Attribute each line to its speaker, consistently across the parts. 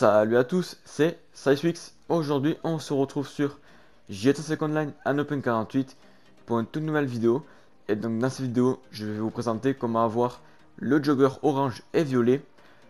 Speaker 1: Salut à tous, c'est SiceWix. Aujourd'hui, on se retrouve sur GTA Second Line en Open 48 pour une toute nouvelle vidéo. Et donc, dans cette vidéo, je vais vous présenter comment avoir le jogger orange et violet.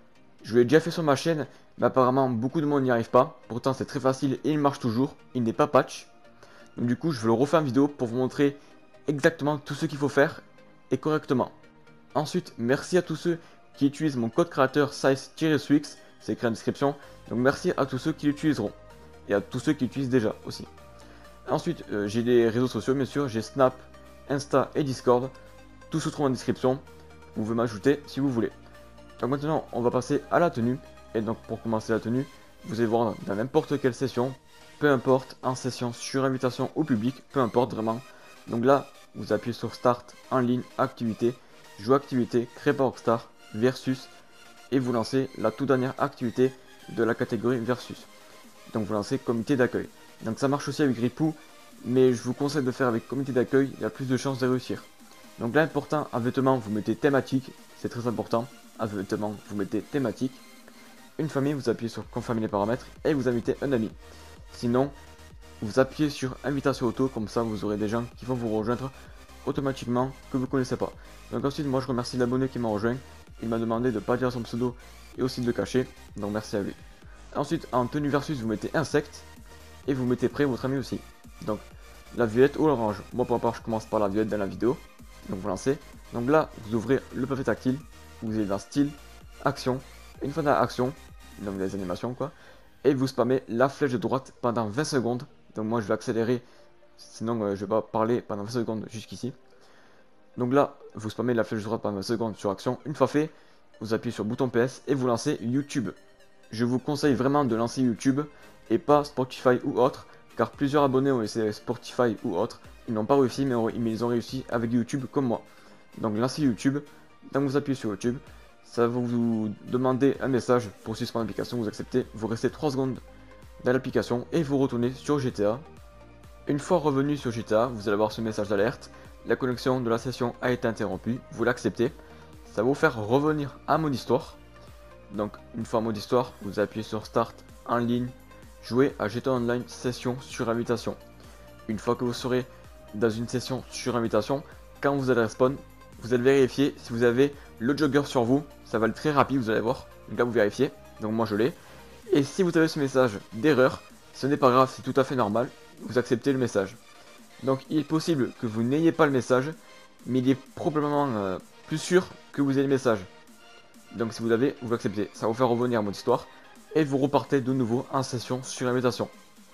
Speaker 1: Je l'ai déjà fait sur ma chaîne, mais apparemment, beaucoup de monde n'y arrive pas. Pourtant, c'est très facile et il marche toujours. Il n'est pas patch. Donc, du coup, je vais le refaire en vidéo pour vous montrer exactement tout ce qu'il faut faire et correctement. Ensuite, merci à tous ceux qui utilisent mon code créateur Sice-Swix. C'est écrit en description. Donc merci à tous ceux qui l'utiliseront. Et à tous ceux qui l'utilisent déjà aussi. Ensuite, j'ai des réseaux sociaux bien sûr. J'ai Snap, Insta et Discord. Tout se trouve en description. Vous pouvez m'ajouter si vous voulez. Donc maintenant, on va passer à la tenue. Et donc pour commencer la tenue, vous allez voir dans n'importe quelle session. Peu importe, en session, sur invitation ou public. Peu importe vraiment. Donc là, vous appuyez sur Start, en ligne, activité. Jouer activité, créé par Rockstar, versus. Et vous lancez la toute dernière activité de la catégorie versus. Donc vous lancez comité d'accueil. Donc ça marche aussi avec Ripou, mais je vous conseille de faire avec comité d'accueil, il y a plus de chances de réussir. Donc là important, à vêtements vous mettez thématique, c'est très important. À vêtements vous mettez thématique. Une famille, vous appuyez sur confirmer les paramètres et vous invitez un ami. Sinon, vous appuyez sur invitation auto, comme ça vous aurez des gens qui vont vous rejoindre automatiquement que vous ne connaissez pas. Donc ensuite, moi je remercie l'abonné qui m'a rejoint. Il m'a demandé de ne pas dire son pseudo et aussi de le cacher, donc merci à lui. Ensuite, en tenue versus, vous mettez insecte et vous mettez prêt votre ami aussi. Donc la violette ou l'orange. Moi pour ma part, je commence par la violette dans la vidéo. Donc vous lancez. Donc là, vous ouvrez le pavé tactile. Vous allez dans style, action. Une fois dans action, donc les animations quoi. Et vous spammez la flèche de droite pendant 20 secondes. Donc moi je vais accélérer, sinon je vais pas parler pendant 20 secondes jusqu'ici. Donc là, vous spammez la flèche droite pendant 20 secondes sur action. Une fois fait, vous appuyez sur le bouton PS et vous lancez YouTube. Je vous conseille vraiment de lancer YouTube et pas Spotify ou autre, car plusieurs abonnés ont essayé Spotify ou autre. Ils n'ont pas réussi, mais ils ont réussi avec YouTube comme moi. Donc lancez YouTube, donc vous appuyez sur YouTube. Ça va vous demander un message pour suspendre l'application, vous acceptez. Vous restez 3 secondes dans l'application et vous retournez sur GTA. Une fois revenu sur GTA, vous allez avoir ce message d'alerte. La connexion de la session a été interrompue, vous l'acceptez. Ça va vous faire revenir à mode histoire. Donc une fois en mode histoire, vous appuyez sur Start, en ligne, jouer à GTA Online session sur invitation. Une fois que vous serez dans une session sur invitation, quand vous allez respawn, vous allez vérifier si vous avez le jogger sur vous. Ça va être très rapide, vous allez voir. Donc là vous vérifiez, donc moi je l'ai. Et si vous avez ce message d'erreur, ce n'est pas grave, c'est tout à fait normal. Vous acceptez le message. Donc il est possible que vous n'ayez pas le message, mais il est probablement plus sûr que vous ayez le message. Donc si vous l'avez, vous l'acceptez. Ça va vous faire revenir à mode histoire et vous repartez de nouveau en session sur invitation.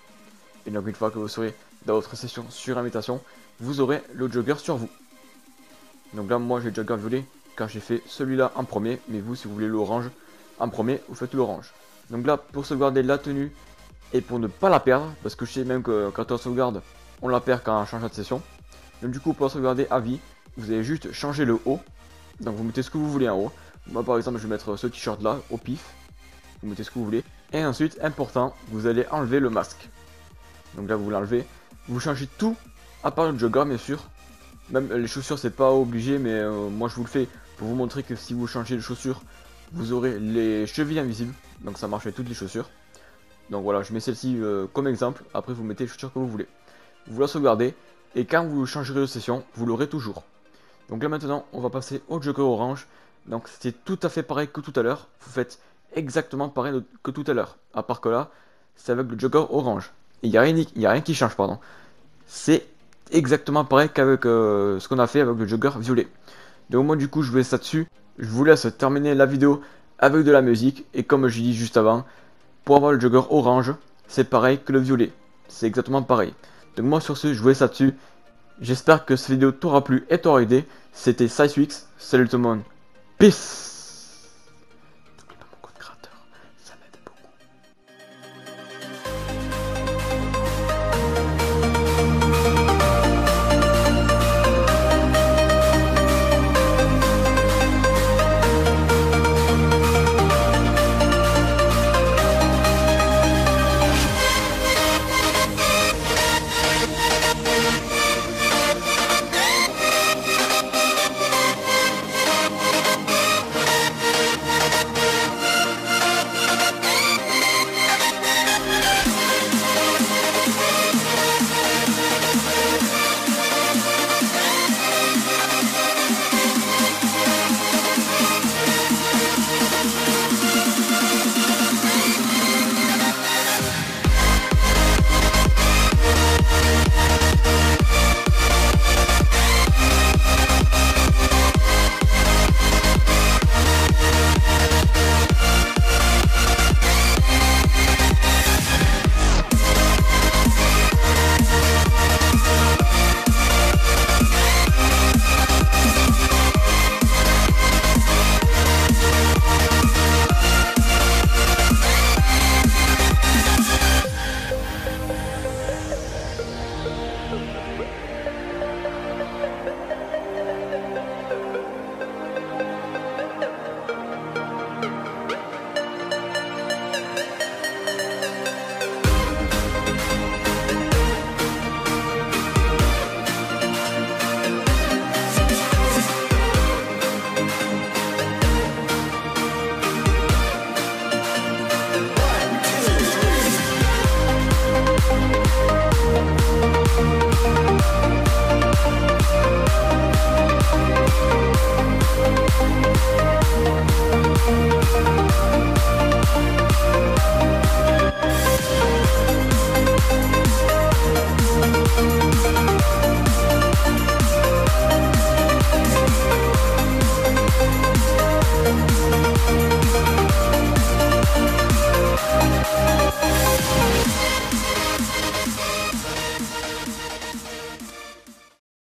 Speaker 1: Et donc une fois que vous serez dans votre session sur invitation, vous aurez le jogger sur vous. Donc là moi j'ai le jogger violet car j'ai fait celui-là en premier, mais vous si vous voulez l'orange en premier, vous faites l'orange. Donc là pour sauvegarder la tenue et pour ne pas la perdre, parce que je sais même que quand on sauvegarde, on la perd quand on change de session. Donc du coup pour sauvegarder à vie, vous allez juste changer le haut. Donc vous mettez ce que vous voulez en haut. Moi par exemple je vais mettre ce t-shirt là au pif. Vous mettez ce que vous voulez. Et ensuite, important, vous allez enlever le masque. Donc là vous l'enlevez. Vous changez tout à part le jogger bien sûr. Même les chaussures c'est pas obligé, mais moi je vous le fais pour vous montrer que si vous changez les chaussures, vous aurez les chevilles invisibles. Donc ça marche avec toutes les chaussures. Donc voilà, je mets celle-ci comme exemple. Après vous mettez les chaussures que vous voulez. Vous la sauvegardez et quand vous changerez de session, vous l'aurez toujours. Donc là maintenant, on va passer au jogger orange. Donc c'est tout à fait pareil que tout à l'heure. Vous faites exactement pareil que tout à l'heure. À part que là, c'est avec le jogger orange. Il n'y a rien qui change, pardon. C'est exactement pareil qu'avec ce qu'on a fait avec le jogger violet. Donc moi du coup, je vous laisse ça dessus. Je vous laisse terminer la vidéo avec de la musique. Et comme je dis juste avant, pour avoir le jogger orange, c'est pareil que le violet. C'est exactement pareil. Donc moi sur ce, je vous laisse là-dessus. J'espère que cette vidéo t'aura plu et t'aura aidé. C'était SiceWix. Salut tout le monde. Peace.